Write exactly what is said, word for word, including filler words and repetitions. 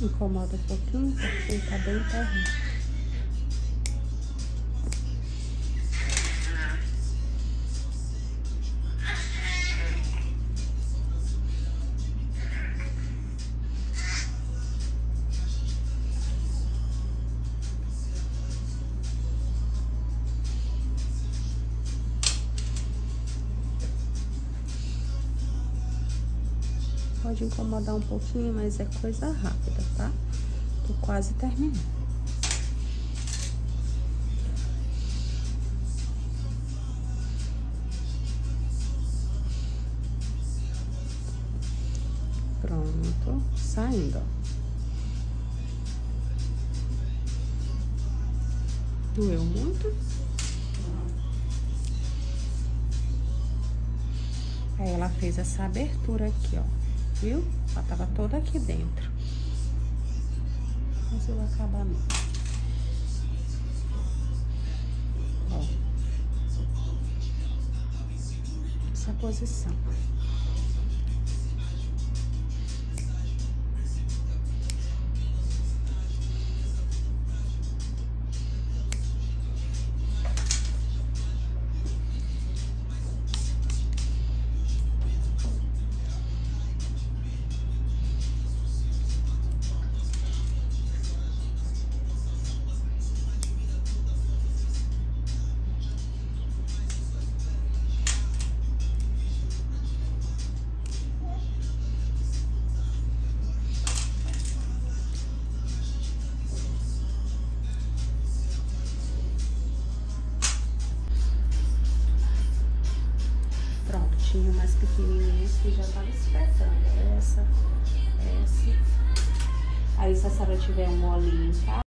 Incomoda um pouquinho, porque tá bem terreno. Pode incomodar um pouquinho, mas é coisa rápida, tá? Tô quase terminando. Pronto, saindo, ó. Doeu muito? Aí ela fez essa abertura aqui, ó. Viu? Ela tava toda aqui dentro. Mas eu vou acabar não. Ó. Essa posição. Tinha mais pequenininha que já tava espetando. Essa, essa. Aí se a senhora tiver um molinho, tá?